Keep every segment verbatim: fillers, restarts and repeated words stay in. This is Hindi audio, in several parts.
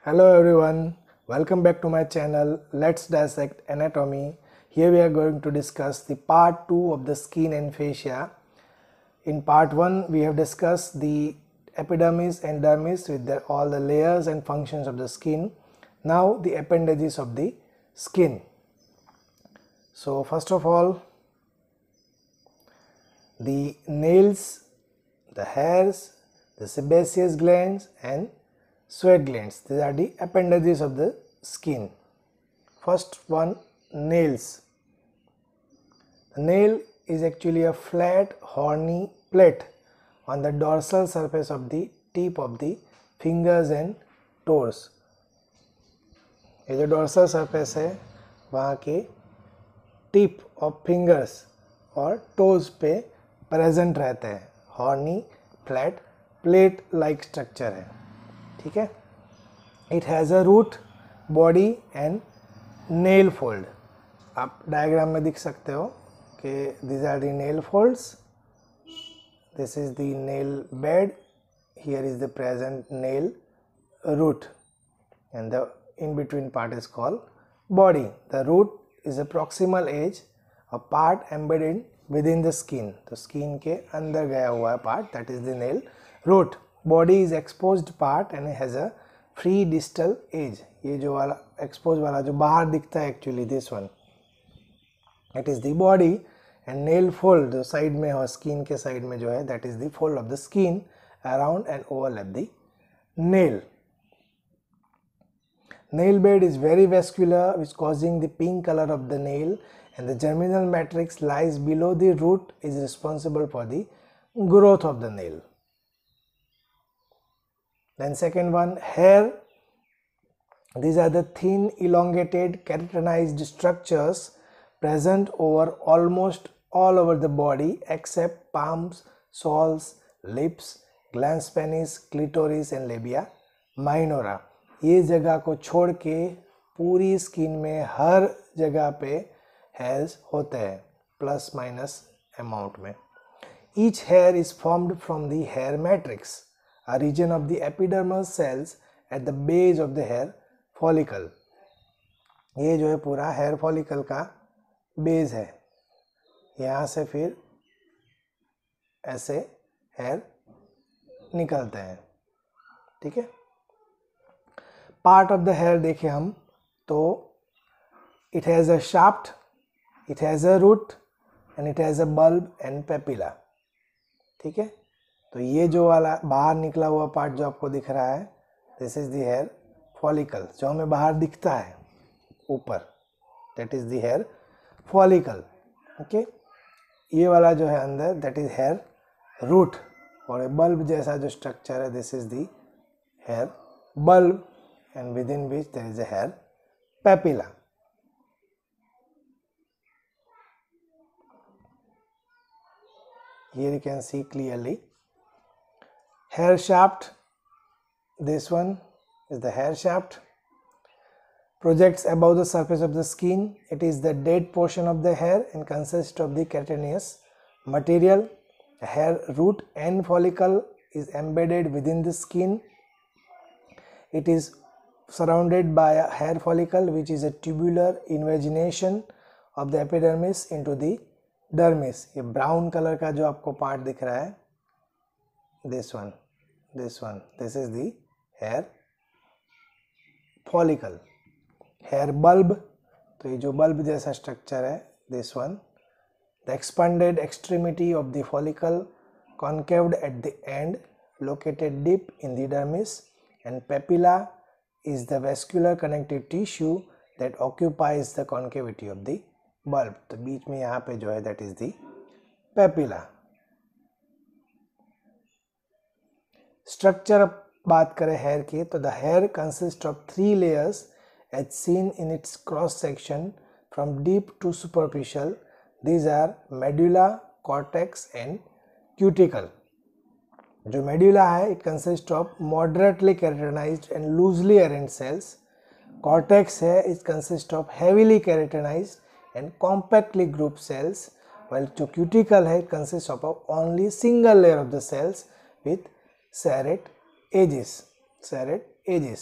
Hello everyone, welcome back to my channel. Let's dissect anatomy. Here we are going to discuss the part two of the skin and fascia. In part one we have discussed the epidermis and dermis with the, all the layers and functions of the skin. Now the appendages of the skin. So first of all, the nails, the hairs, the sebaceous glands and sweat glands. These are the appendages of the skin. First one, nails. The nail is actually a flat horny plate on the dorsal surface of the tip of the fingers and toes. ये जो dorsal surface है वहाँ के tip of fingers और toes पे present रहते हैं. Horny flat plate like structure है. ठीक है. It has a root, body and nail fold. आप डायग्राम में देख सकते हो कि these are the nail folds. This is the nail bed. Here is the present nail root, and the in between part is called body. The root is a proximal edge, a part embedded within the skin. तो skin के अंदर गया हुआ part, that is the nail root. Body is exposed part and it has a free distal edge. ये जो वाला exposed वाला जो बाहर दिखता है actually this one, it is the body. and nail fold जो side में हो skin के side में जो है that is the fold of the skin around and overlap the nail. Nail bed is very vascular, which causing the pink color of the nail, and the germinal matrix lies below the root, is responsible for the growth of the nail. Then second one, hair. These are the thin elongated keratinized structures present over almost all over the body except palms, soles, lips, glans penis, clitoris and labia minora. ये जगह को छोड़ के पूरी स्किन में हर जगह पे hairs होते हैं प्लस माइनस अमाउंट में. Each hair is formed from the hair matrix, a region of the epidermal cells at the base of the hair follicle. ये जो है पूरा hair follicle का बेस है. यहाँ से फिर ऐसे हेयर निकलते हैं. ठीक है. पार्ट ऑफ द हेयर देखें हम तो it has a shaft, it has a root and it has a bulb and papilla. ठीक है. तो ये जो वाला बाहर निकला हुआ पार्ट जो आपको दिख रहा है, this is the hair follicle जो हमें बाहर दिखता है ऊपर, that is the hair follicle. Okay. ये वाला जो है अंदर दैट इज हेयर रूट, और बल्ब जैसा जो स्ट्रक्चर है this is the hair bulb, and within which there is a hair papilla. Here you can see clearly hair shaft. This one is the hair shaft. Projects above the surface of the skin. It is the dead portion of the hair and consists of the keratinous material. The hair root and follicle is embedded within the skin. It is surrounded by a hair follicle which is a tubular invagination of the epidermis into the dermis. ये brown color का जो आपको part दिख रहा है, this one, this one, this is the hair follicle. Hair bulb, तो ये जो bulb जैसा structure है, this one, the expanded extremity of the follicle, concaved at the end, located deep in the dermis, and papilla is the vascular connective tissue that occupies the concavity of the bulb. तो बीच में यहाँ पे जो है that is the papilla. Structure बात करें hair की तो the hair consists of three layers as seen in its cross section from deep to superficial. These are medulla, cortex and cuticle. जो medulla है it consists of moderately keratinized and loosely arranged cells. Cortex है it consists of heavily keratinized and compactly grouped cells, while जो cuticle है it consists of only single layer of the cells with serrate edges. Serrate edges.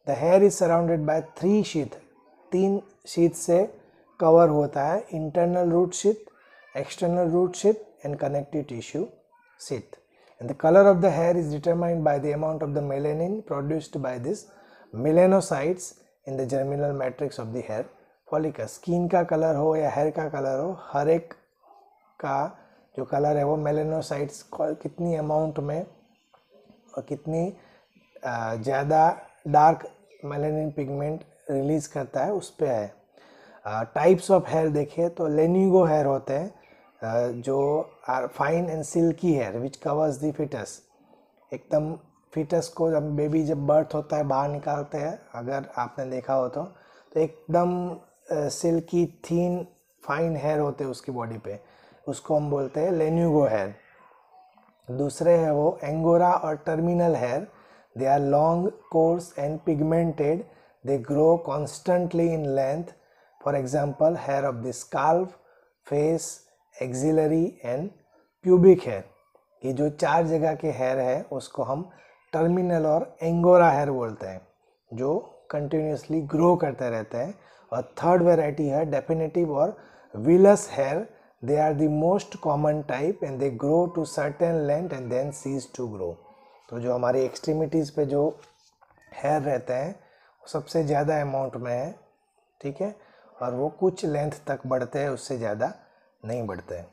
The hair is surrounded by three sheath, तीन शीथ से कवर होता है, internal root sheath, external root sheath and connective tissue sheath. And the color of the hair is determined by the amount of the melanin produced by this melanocytes in the germinal matrix of the hair follicle. Skin का कलर हो या hair का कलर हो, हर एक का जो कलर है वो melanocytes कितनी अमाउंट में और कितनी ज़्यादा डार्क मेलानिन पिगमेंट रिलीज करता है उस पे है. टाइप्स ऑफ हेयर देखिए तो लेनिगो हेयर होते हैं uh, जो are fine and silky hair which covers the fetus. एकदम फिटस को जब बेबी जब बर्थ होता है बाहर निकालते हैं, अगर आपने देखा हो तो तो एकदम सिल्की थीन फाइन हेयर होते हैं उसकी बॉडी पे, उसको हम बोलते हैं लेनिगो हेयर. दूसरे है वो एंगोरा और terminal hair. They are long, coarse and pigmented. They grow constantly in length. For example, hair of the scalp, face, axillary and pubic hair. ये जो चार जगह के हेयर है उसको हम टर्मिनल और एंगोरा हेयर बोलते हैं, जो कंटिन्यूसली ग्रो करते रहते हैं. और थर्ड वेराइटी है डेफिनेटिव और vellus hair. They are the most common type and they grow to certain length and then cease to grow. तो जो हमारी एक्सट्रीमिटीज़ पे जो हेयर रहते हैं वो सबसे ज़्यादा अमाउंट में है, ठीक है, और वो कुछ लेंथ तक बढ़ते हैं, उससे ज़्यादा नहीं बढ़ते हैं.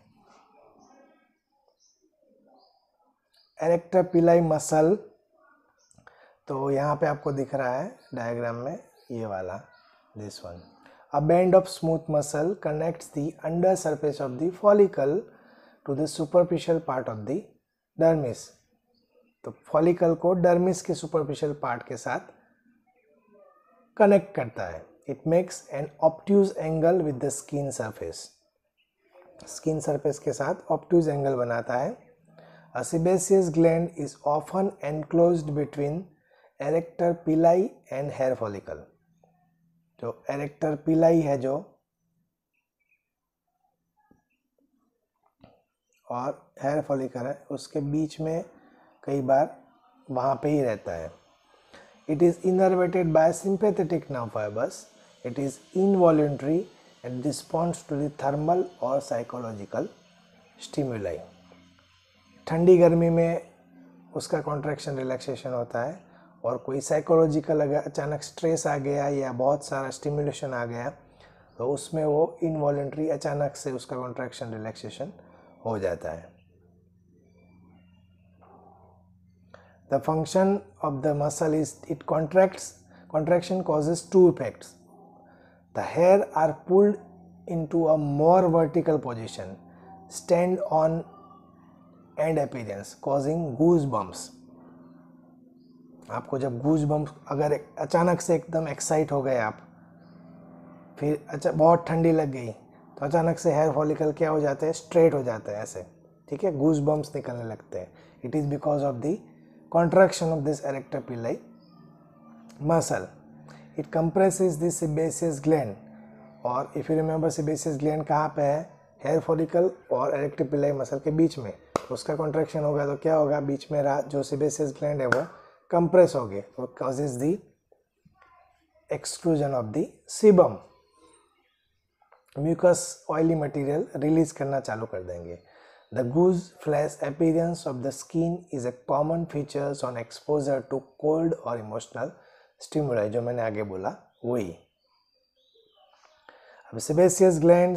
एरेक्टर पिलाई मसल, तो यहाँ पे आपको दिख रहा है डायग्राम में ये वाला, this one. A band of smooth muscle connects the under surface of the follicle to the superficial part of the dermis. तो फॉलिकल को डर्मिस के सुपरफिशियल पार्ट के साथ कनेक्ट करता है. It makes an obtuse angle with the skin surface. Skin surface के साथ obtuse angle बनाता है. A sebaceous gland is often enclosed between erector pili and hair follicle. जो erector pili है जो और hair follicle है उसके बीच में कई बार वहाँ पे ही रहता है. It is innervated by sympathetic nerve fibers. It is involuntary and responds to the thermal or psychological stimuli. ठंडी गर्मी में उसका कॉन्ट्रैक्शन रिलैक्सेशन होता है, और कोई साइकोलॉजिकल अगर अचानक स्ट्रेस आ गया या बहुत सारा स्टिमुलेशन आ गया तो उसमें वो इनवॉलेंट्री अचानक से उसका कॉन्ट्रैक्शन रिलैक्सेशन हो जाता है. The function of the muscle is it contracts. Contraction causes two effects. The hair are pulled into a more vertical position, stand on end appearance, causing goosebumps. आपको जब goosebumps अगर अचानक से एकदम एक्साइट हो गए आप, फिर अच्छा बहुत ठंडी लग गई तो अचानक से हेयर फॉलिकल क्या हो जाते हैं, स्ट्रेट हो जाते हैं ऐसे, ठीक है, goosebumps निकलने लगते हैं. It is because of the contraction of this erector pili muscle. It compresses the sebaceous gland. और if you remember sebaceous gland कहाँ पे है, हेयर फॉलिकल और erector pili मसल के बीच में. उसका कॉन्ट्रैक्शन होगा तो क्या होगा, बीच में रहा जो sebaceous gland है वो कंप्रेस हो गए, तो causes the extrusion of the sebum. Mucus oily material release करना चालू कर देंगे. The goose flash appearance of the skin is a common feature on exposure to cold or emotional stimuli, जो मैंने आगे बोला वही. अब sebaceous glands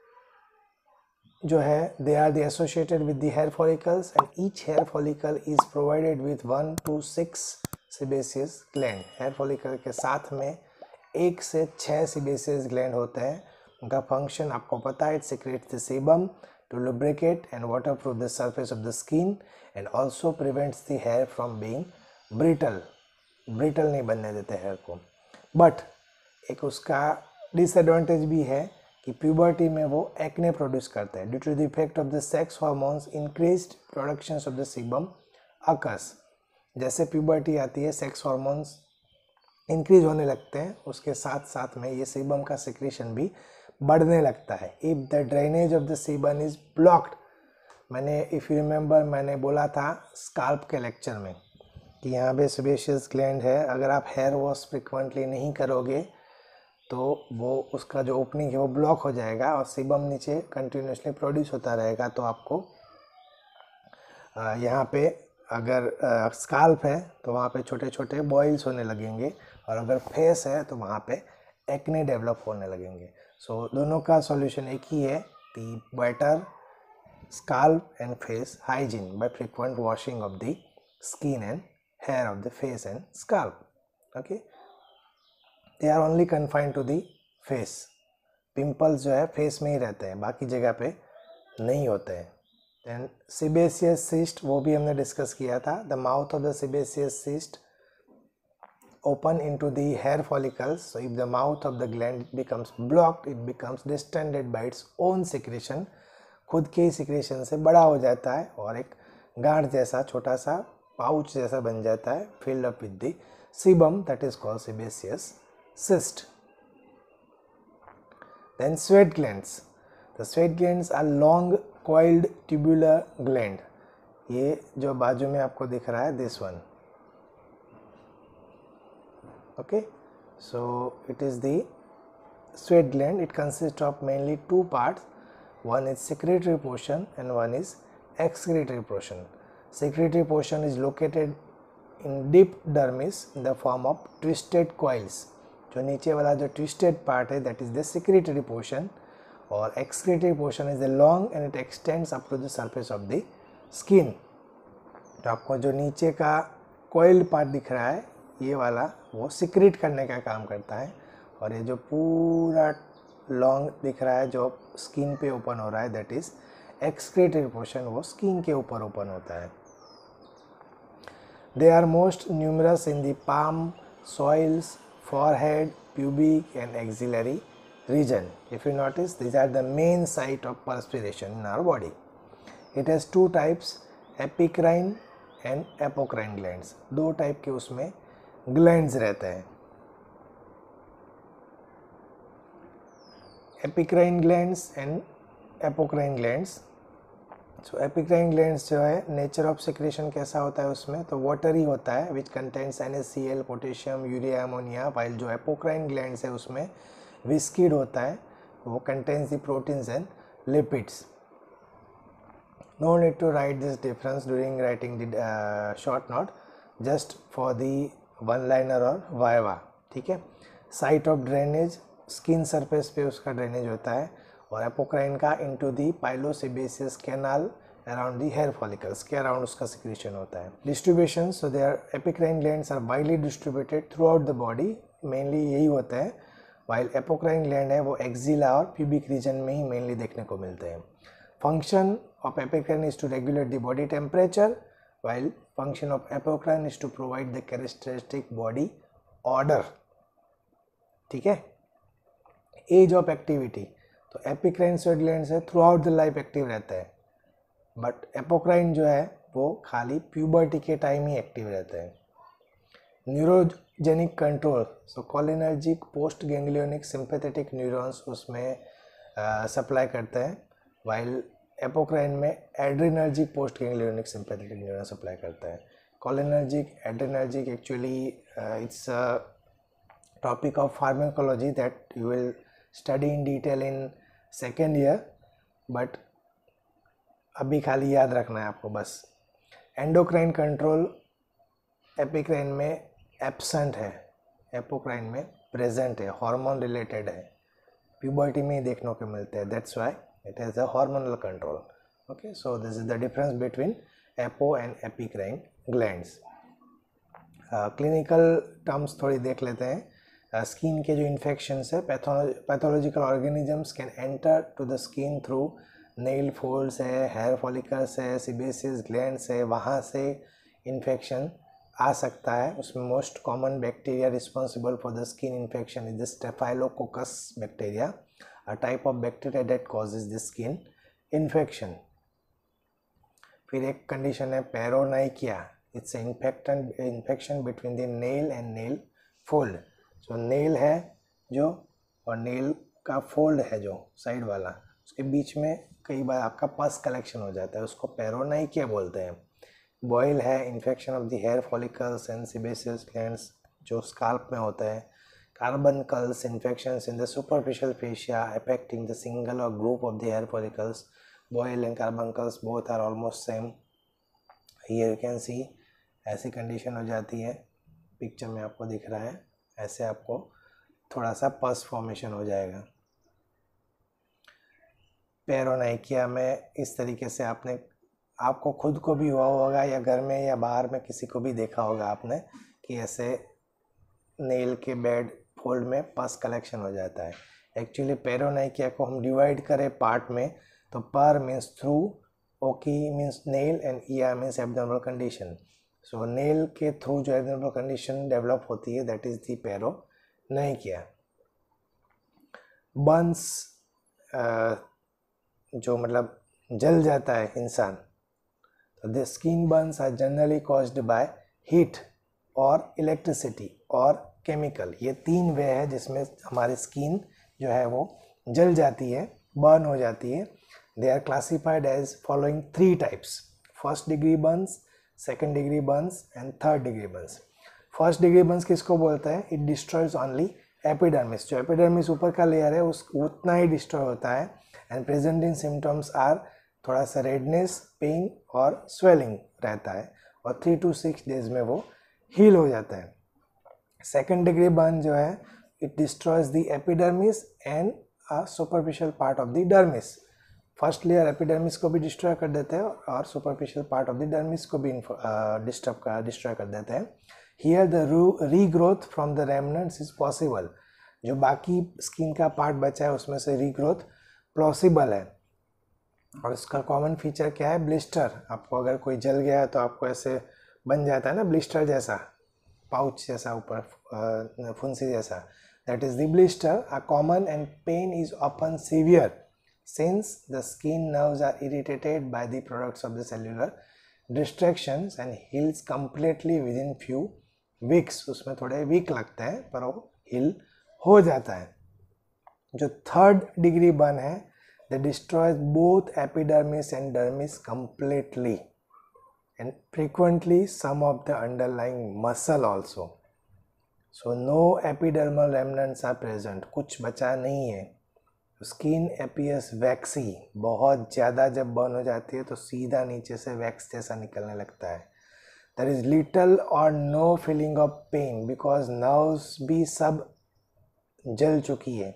जो है they are the associated with the hair follicles and each hair follicle is provided with one to six sebaceous gland. hair follicle के साथ में एक से छः sebaceous gland होते हैं. उनका फंक्शन आपको पता है, it secretes the sebum to lubricate and waterproof the surface of the skin and also prevents the hair from being brittle. Brittle नहीं बनने देते हेयर को. बट एक उसका डिसएडवांटेज भी है कि प्यूबर्टी में वो एक्ने प्रोड्यूस करते हैं. Due to the effect of the sex hormones increased productions of the sebum occurs. जैसे प्यूबर्टी आती है सेक्स हार्मोन्स इंक्रीज होने लगते हैं, उसके साथ साथ में ये सीबम का सिक्रेशन भी बढ़ने लगता है. If the drainage of the sebum is blocked, मैंने इफ़ यू रिमेंबर मैंने बोला था स्काल्प के लेक्चर में कि यहाँ पे सेबेशियस ग्लैंड है, अगर आप हेयर वॉश फ्रिक्वेंटली नहीं करोगे तो वो उसका जो ओपनिंग है वो ब्लॉक हो जाएगा और सीबम नीचे कंटिन्यूसली प्रोड्यूस होता रहेगा। तो आपको यहाँ पे अगर स्काल्प है तो वहाँ पे छोटे छोटे बॉइल्स होने लगेंगे, और अगर फेस है तो वहाँ पे एक्ने डेवलप होने लगेंगे। सो so, दोनों का सॉल्यूशन एक ही है, the better scalp and face hygiene by frequent washing of the skin and hair of the face and scalp. Okay, they are only confined to the face. pimples जो है फेस में ही रहते हैं, बाकी जगह पे नहीं होते हैं। then sebaceous cyst, वो भी हमने डिस्कस किया था। the mouth of the sebaceous cyst open into the hair follicles, so if the mouth of the gland becomes blocked, it becomes distended by its own secretion, खुद के सिक्रेशन से बड़ा हो जाता है और एक गांठ जैसा छोटा सा पाउच जैसा बन जाता है, filled up with the sebum, that is called sebaceous cyst. Then sweat glands. The sweat glands are long coiled tubular gland. ये जो बाजू में आपको दिख रहा है, this one. Okay, so it is the sweat gland. It consists of mainly two parts. One is secretory portion and one is excretory portion. Secretory portion is located in deep dermis in the form of twisted coils. जो नीचे वाला जो twisted part है, that is the secretory portion, और excretory portion is the long and it extends up to the surface of the skin. तो आपको जो नीचे का coiled part दिख रहा है, ये वाला वो secrete करने का काम करता है, और ये जो पूरा लॉन्ग दिख रहा है जो स्किन पे ओपन हो रहा है, दैट इज एक्सक्रीटरी पोर्शन, वो स्किन के ऊपर ओपन होता है। They are most numerous in the palm, soles, forehead, pubic and axillary region. If you notice, these are the main site of perspiration in our body. It has two types, epicrine and apocrine glands. दो टाइप के उसमें ग्लैंड्स रहते हैं, eccrine glands and apocrine glands. So eccrine glands जो है, नेचर ऑफ सिक्रेशन कैसा होता है उसमें, तो वाटरी होता है, which contains N S C L, potassium, urea, ammonia. While जो एपोक्राइन ग्लैंड्स है उसमें विस्किड होता है, वो contains the proteins and lipids. No need to write this difference during writing the short note, just for the one liner और वाइवा. ठीक है. Site of drainage, skin surface पे उसका ड्रेनेज होता है, और एपोक्राइन का into the pilosebaceous canal around the hair follicles के अराउंड उसका सिक्रेशन होता है. Distribution, so they are eccrine glands are widely distributed throughout the body, mainly यही होता है. वाइल एपोक्राइन ग्लैंड है वो एक्सिला और प्यूबिक रीजन में ही मेनली देखने को मिलते हैं. Function of eccrine is to regulate the body temperature, while function of apocrine is to provide the characteristic body odour. ठीक है. एज ऑफ एक्टिविटी, तो एपिक्राइन स्वेट ग्लैंड्स है throughout the life active रहता है, बट एपोक्राइन जो है वो खाली प्यूबर्टी के टाइम ही एक्टिव रहते हैं. Neurogenic control, so cholinergic post ganglionic sympathetic neurons उसमें सप्लाई करते हैं, वाइल एपोक्राइन में adrenergic post ganglionic sympathetic neuron supply करता है. Cholinergic, adrenergic, actually it's a topic of pharmacology that you will study in detail in second year, but अभी खाली याद रखना है आपको बस. एंडोक्राइन कंट्रोल एपिक्राइन में एब्सेंट है, एपोक्राइन में प्रेजेंट है, हार्मोन रिलेटेड है, प्यूबर्टी में ही देखने को मिलते हैं, that's why it has a hormonal control. Okay, so this is the difference between apo and eccrine glands. Clinical terms थोड़ी देख लेते हैं. स्किन uh, के जो इन्फेक्शंस है, pathological organisms can enter to the skin through nail folds है, हेयर फॉलिकल्स है, सीबेसियस ग्लैंड्स है, वहाँ से इन्फेक्शन आ सकता है. उसमें most common bacteria responsible for the skin infection is the staphylococcus bacteria, a type of bacteria that causes the skin infection. फिर एक कंडीशन है paronychia, it's infection infection between the nail and nail fold. So nail है जो, और नेल का फोल्ड है जो साइड वाला, उसके बीच में कई बार आपका पस कलेक्शन हो जाता है, उसको पेरोनाइकिया बोलते हैं. बॉयल है infection of the hair follicles and sebaceous glands जो स्काल्प में होता है. Carbuncles infections in the superficial fascia affecting the single और group of the hair follicles. Boil and carbuncles both are almost same. Here you can see ऐसी कंडीशन हो जाती है, पिक्चर में आपको दिख रहा है. ऐसे आपको थोड़ा सा पस फॉर्मेशन हो जाएगा. पेरोनाइकिया में इस तरीके से आपने आपको खुद को भी हुआ होगा या घर में या बाहर में किसी को भी देखा होगा आपने कि ऐसे नेल के बेड फोल्ड में पस कलेक्शन हो जाता है. एक्चुअली पेरोनाइकिया को हम डिवाइड करें पार्ट में तो पर मीन्स थ्रू, ओकी मीन्स नेल एंड ईया means abdominal condition. So nail के थ्रू जो एब्डोमिनल कंडीशन डेवलप होती है that is the paronychia. Burns जो मतलब जल जाता है इंसान, तो the skin burns are generally caused by heat और इलेक्ट्रिसिटी और केमिकल. ये तीन वे है जिसमें हमारी स्किन जो है वो जल जाती है, बर्न हो जाती है. They are classified as following three types: first degree burns, second degree burns and third degree burns. First degree burns किसको बोलते हैं? It destroys only epidermis. जो एपिडर्मिस ऊपर का लेयर है उस उतना ही डिस्ट्रॉय होता है. एंड प्रेजेंटिंग सिम्टम्स आर थोड़ा सा रेडनेस, पेन और स्वेलिंग रहता है और थ्री टू सिक्स डेज में वो हील हो जाता है. सेकेंड डिग्री बर्न जो है it destroys the epidermis and a superficial part of the dermis. First layer epidermis को भी डिस्ट्रॉय कर देते हैं और superficial part of the dermis को भी डिस्टर्ब कर डिस्ट्रॉय कर देते हैं. Here the regrowth from the remnants is possible. जो बाकी स्किन का पार्ट बचा है उसमें से रीग्रोथ पॉसिबल है. और इसका कॉमन फीचर क्या है? ब्लिस्टर. आपको अगर कोई जल गया है तो आपको ऐसे बन जाता है ना ब्लिस्टर जैसा, पाउच जैसा ऊपर फुंसी जैसा. That is the blister. A common and pain is often severe since the skin nerves are irritated by the products of the cellular destructions and heals completely within few weeks. उसमें थोड़े वीक लगते हैं पर वो हील हो जाता है. जो थर्ड डिग्री बर्न है they destroys both epidermis and dermis completely and frequently some of the underlying muscle also. So no epidermal remnants are present. कुछ बचा नहीं है. Skin appears waxy. बहुत ज़्यादा जब बर्न हो जाती है तो सीधा नीचे से वैक्स जैसा निकलने लगता है. There is little or no feeling of pain because nerves भी सब जल चुकी है,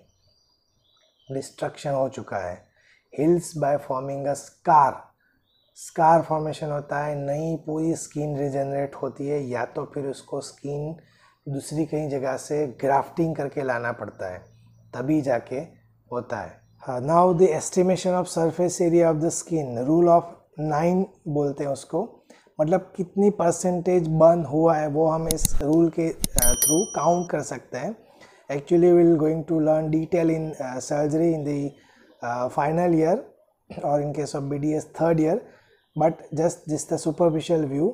डिस्ट्रक्शन हो चुका है. Heals by forming a scar. Scar formation होता है, नई पूरी स्किन रिजेनरेट होती है या तो फिर उसको स्किन दूसरी कहीं जगह से ग्राफ्टिंग करके लाना पड़ता है तभी जाके होता है. हाँ, now the estimation of surface area of the skin. Rule of nine बोलते हैं उसको, मतलब कितनी परसेंटेज बर्न हुआ है वो हम इस रूल के थ्रू काउंट कर सकते हैं. Actually we will going to learn detail in surgery in the Uh, final year or in case of B D S third year, but just just the superficial view.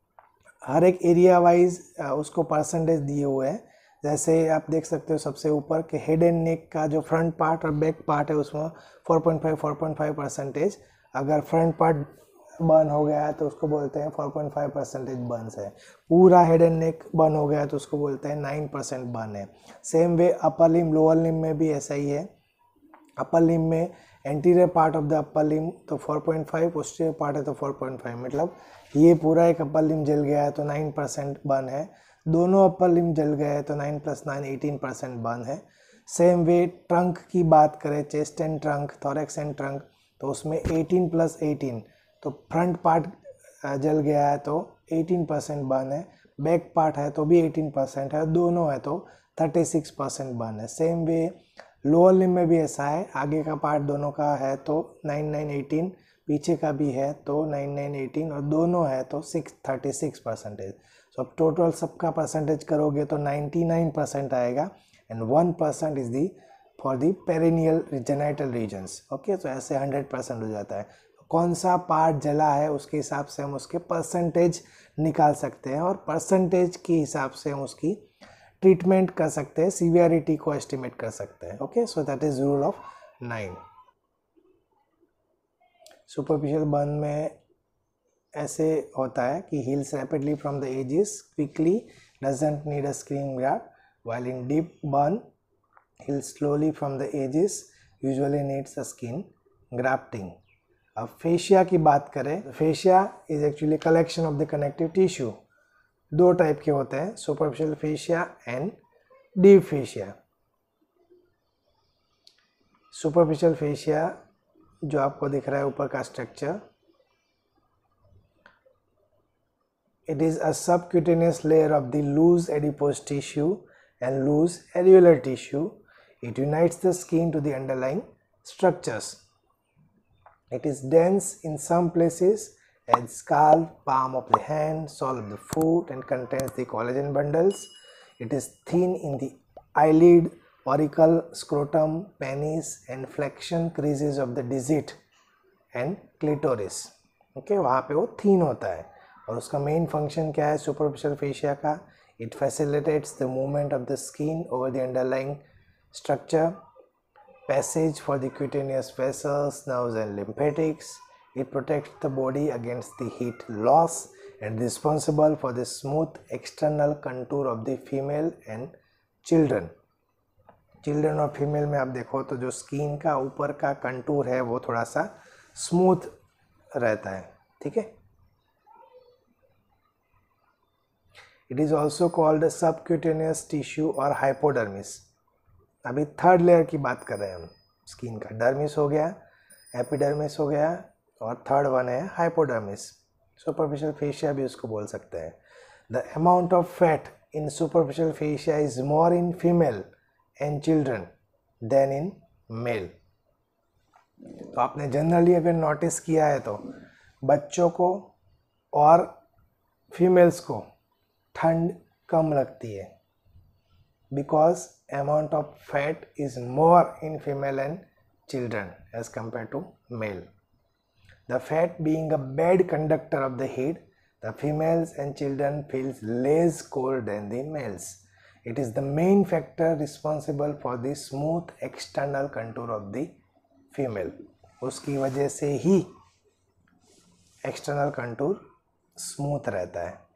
हर एक एरिया वाइज uh, उसको परसेंटेज दिए हुए हैं. जैसे आप देख सकते हो सबसे ऊपर के हेड एंड नेक का जो फ्रंट पार्ट और बैक पार्ट है उसमें four point five four point five percentage. अगर फ्रंट पार्ट बर्न हो गया है तो उसको बोलते हैं four point five percentage burns है. पूरा हेड एंड नेक बर्न हो गया है तो उसको बोलते हैं नाइन परसेंट बर्न है. Same way upper limb lower limb में भी ऐसा ही है. अपर लिम में anterior part of the upper limb तो four point five, posterior part है तो फोर पॉइंट फाइव. मतलब ये पूरा एक अपर लिम जल गया है तो नाइन परसेंट बर्न है. दोनों अपर लिम जल गए हैं तो nine plus nine eighteen percent burn है. सेम वे ट्रंक की बात करें, chest and trunk, thorax and trunk, तो उसमें एटीन प्लस एटीन, तो फ्रंट पार्ट जल गया है तो एटीन परसेंट बर्न है. बैक पार्ट है तो भी एटीन परसेंट है. दोनों है तो थर्टी सिक्स परसेंट बर्न है. सेम वे लोअर लिम में भी ऐसा है. आगे का पार्ट दोनों का है तो नाइन नाइन एटीन, पीछे का भी है तो नाइन नाइन एटीन और दोनों है तो six thirty six percentage. So अब टोटल सबका परसेंटेज करोगे तो नाइन्टी नाइन परसेंट आएगा and one percent is the for the perineal genital regions. Okay, तो ऐसे हंड्रेड परसेंट हो जाता है. कौन सा पार्ट जला है उसके हिसाब से हम उसके परसेंटेज निकाल सकते हैं और परसेंटेज के हिसाब से हम उसकी ट्रीटमेंट कर सकते हैं, सीवियरिटी को एस्टिमेट कर सकते हैं. Okay, so that is rule of nine. Superficial burn में ऐसे होता है कि heals rapidly from the edges, quickly, doesn't need a screen grab, while in deep burn heals slowly from the edges, usually needs a skin grafting. अब फेशिया की बात करें, fascia is actually collection of the connective tissue. दो टाइप के होते हैं, superficial fascia and deep fascia. Superficial fascia जो आपको दिख रहा है ऊपर का structure, it is a subcutaneous layer of the loose adipose tissue and loose areolar tissue. It unites the skin to the underlying structures. It is dense in some places as scalp, palm of the hand, sole of the foot, and contains the collagen bundles. It is thin in the eyelid, auricle, scrotum, penis, and flexion creases of the digit and clitoris. Okay, वहाँ पे वो thin होता है. और उसका मेन फंक्शन क्या है सुपरफिशियल फेशिया का? It facilitates the movement of the skin over the underlying structure, passage for the cutaneous vessels, nerves and lymphatics. It protects the body against the heat loss and responsible for the smooth external contour of the female and children. Children और फीमेल में आप देखो तो जो स्किन का ऊपर का कंटूर है वो थोड़ा सा स्मूथ रहता है. ठीक है. It is also called subcutaneous tissue और hypodermis. अभी थर्ड लेयर की बात कर रहे हैं हम स्किन का. डर्मिस हो गया, एपिडर्मिस हो गया और थर्ड वन है हाइपोडर्मिस. सुपरफिशियल फेशिया भी उसको बोल सकते हैं. The amount of fat in superficial fascia is more in female and children than in male. तो आपने जनरली अगर नोटिस किया है तो बच्चों को और फीमेल्स को ठंड कम लगती है, because amount of fat is more in female and children as compare to male. The fat being a bad conductor of the heat, the females and children feels less cold than the males. It is the main factor responsible for the smooth external contour of the female. उसकी वजह से ही एक्सटर्नल कंटूर स्मूथ रहता है.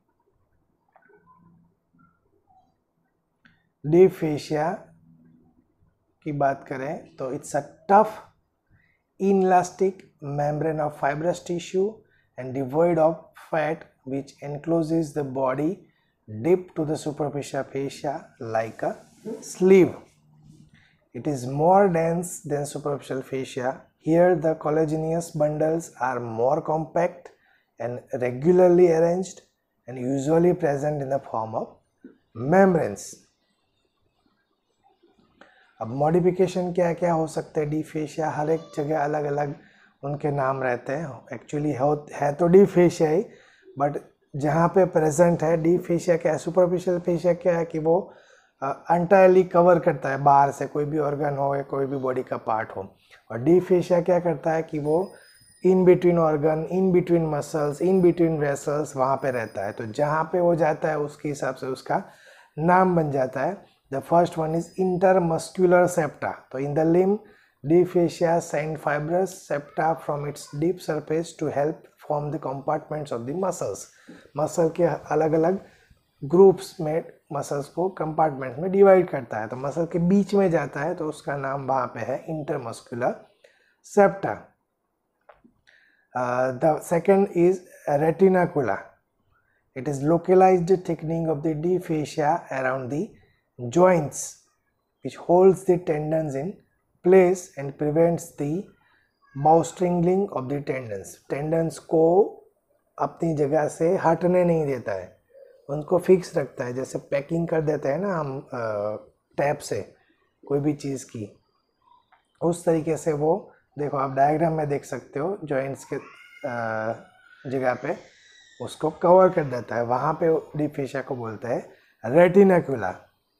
डीप फेशिया की बात करें तो it's a tough inelastic membrane of fibrous tissue and devoid of fat which encloses the body deep to the superficial fascia like a sleeve. It is more dense than superficial fascia. Here the collagenous bundles are more compact and regularly arranged and usually present in the form of membranes. अब मॉडिफिकेशन क्या क्या हो सकते हैं डीप फेशिया? हर एक जगह अलग अलग उनके नाम रहते हैं. एक्चुअली है तो डीप फेशिया ही, बट जहाँ पे प्रेजेंट है डीप फेशिया क्या है, सुपरफिशियल फेशिया क्या है कि वो एंटायरली कवर करता है बाहर से, कोई भी ऑर्गन हो या कोई भी बॉडी का पार्ट हो. और डीप फेशिया क्या करता है कि वो in between organ, in between muscles, in between vessels वहाँ पे रहता है. तो जहाँ पे वो जाता है उसके हिसाब से उसका नाम बन जाता है. The first one is intermuscular septa. तो in the limb deep fascia send fibrous septa from its deep surface to help form the compartments of the muscles. Muscle के अलग अलग ग्रुप्स में मसल्स को कंपार्टमेंट में डिवाइड करता है. तो मसल के बीच में जाता है तो उसका नाम वहाँ पे है intermuscular septa. The second is retinacula. It is localized thickening of the deep fascia around the joints which holds the tendons in place and prevents the bowstringing of the tendons. tendons को अपनी जगह से हटने नहीं देता है, उनको फिक्स रखता है. जैसे पैकिंग कर देते हैं ना हम टैप से कोई भी चीज़ की, उस तरीके से वो देखो आप डायग्राम में देख सकते हो जॉइंट्स के जगह पे उसको कवर कर देता है. वहाँ पे डीप फेशिया को बोलते हैं रेटिनाकुला.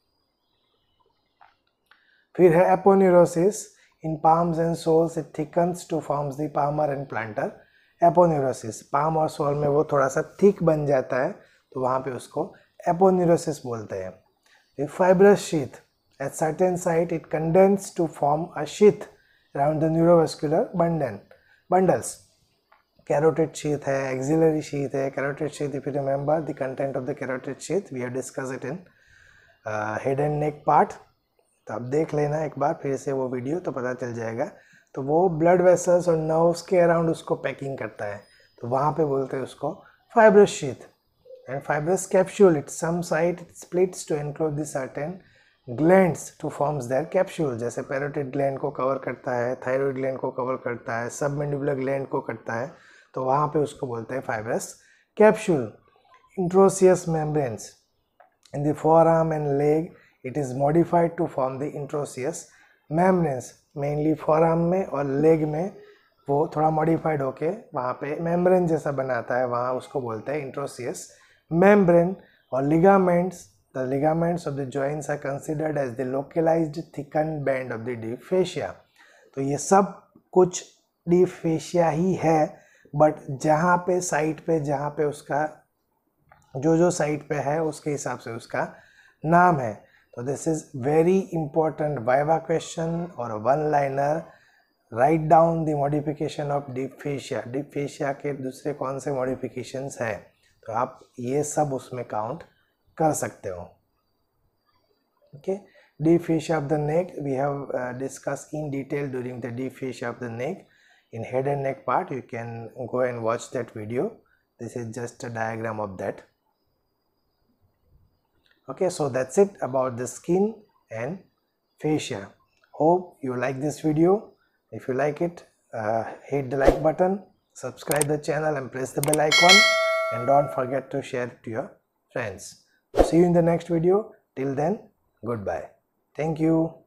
फिर है aponeurosis. In palms and soles it thickens to forms the palmar and plantar aponeurosis. Palm और सोल में वो थोड़ा सा थिक बन जाता है तो वहाँ पे उसको एपोन्यूरोसिस बोलते हैं. फिर fibrous sheath. At certain site it condense to form a sheath around the neurovascular bundle bundles. carotid sheath है, axillary sheath है. Carotid sheath, if you remember the content of the carotid sheath, we have discussed it in uh, head and neck part. तो आप देख लेना एक बार फिर से वो वीडियो, तो पता चल जाएगा. तो वो ब्लड वेसल्स और नर्व्स के अराउंड उसको पैकिंग करता है, तो वहाँ पे बोलते हैं उसको fibrous sheath. And fibrous capsule, it some site splits to enclose the certain glands to forms their capsule. जैसे पैरोटिड ग्लैंड को कवर करता है, थायराइड ग्लैंड को कवर करता है, सबमेंडिबुलर ग्लैंड को करता है, तो वहाँ पे उसको बोलते हैं fibrous capsule. Interosseous membranes in the forearm and leg, it is modified to form the interosseous membranes. Mainly forearm में और लेग में वो थोड़ा मॉडिफाइड होके वहाँ पे मेम्ब्रेन जैसा बनाता है, वहाँ उसको बोलते हैं इंट्रोसियस मेम्ब्रेन. और ligaments, the ligaments of the joints are considered as the localised thicken band of the deep fascia. तो ये सब कुछ डीप फेशिया ही है, बट जहाँ पे साइट पे जहाँ पे उसका जो जो साइट पे है उसके हिसाब से उसका नाम है. तो this is very important viva question और one liner. Write down the modification of deep fascia. Deep fascia के दूसरे कौन से मॉडिफिकेशंस हैं, तो आप ये सब उसमें काउंट कर सकते हो. Okay, deep fascia of the neck we have discuss in detail during the deep fascia of the neck in head and neck part. You can go and watch that video. This is just a diagram of that. Okay, so that's it about the skin and fascia. Hope you like this video. If you like it, uh, hit the like button, subscribe the channel and press the bell icon, and don't forget to share it to your friends. See you in the next video. Till then, goodbye. Thank you.